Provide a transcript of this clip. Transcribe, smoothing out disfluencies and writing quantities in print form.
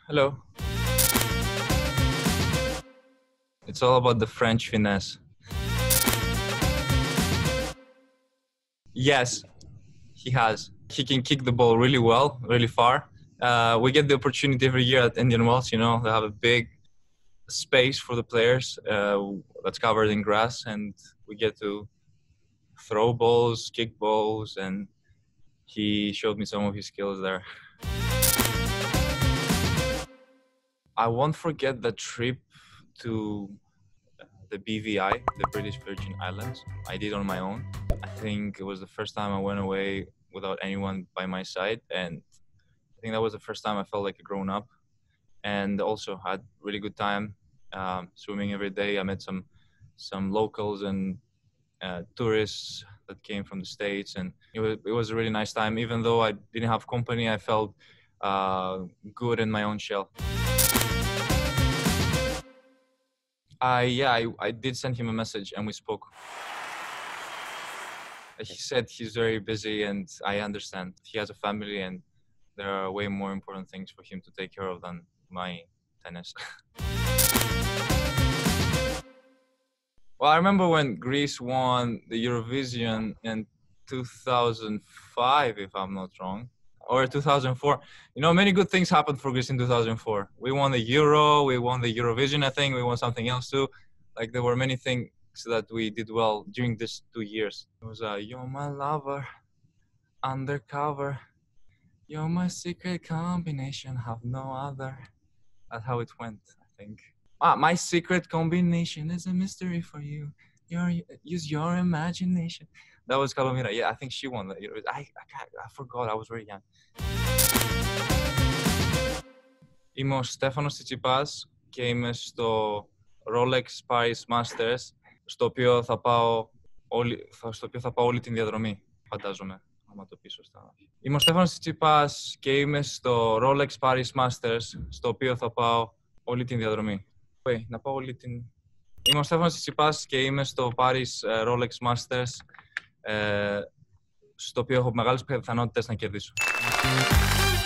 Hello. It's all about the French finesse. Yes, he has. He can kick the ball really well, really far. We get the opportunity every year at Indian Wells, they have a big space for the players that's covered in grass, and we get to throw balls, kick balls, and he showed me some of his skills there. I won't forget the trip to the BVI, the British Virgin Islands. I did on my own. I think it was the first time I went away without anyone by my side, and I think that was the first time I felt like a grown-up, and also had really good time swimming every day. I met some locals and tourists that came from the States, and it was a really nice time. Even though I didn't have company, I felt good in my own shell. I did send him a message and we spoke. He said he's very busy, and I understand. He has a family and there are way more important things for him to take care of than my tennis. Well, I remember when Greece won the Eurovision in 2005, if I'm not wrong, or 2004. Many good things happened for Greece in 2004. We won the Euro, we won the Eurovision, I think. We won something else too. Like, there were many things that we did well during these 2 years. It was you're my lover, undercover. You're my secret combination, have no other. That's how it went, I think. My secret combination is a mystery for you. Use your imagination. That was Kalomira. Yeah, I think she won that. I forgot, I was very young. Είμαι ο Στέφανος Tsitsipas και είμαι στο Rolex Paris Masters, στο οποίο θα πάω όλη την διαδρομή, φαντάζομαι, άμα το πει σωστά. Είμαι ο Στέφανος Tsitsipas και είμαι στο Rolex Paris Masters, στο οποίο θα πάω όλη την διαδρομή. Είμαι ο Στέφανος Tsitsipas και είμαι στο Paris Rolex Masters, στο οποίο έχω μεγάλες πιθανότητες να κερδίσω.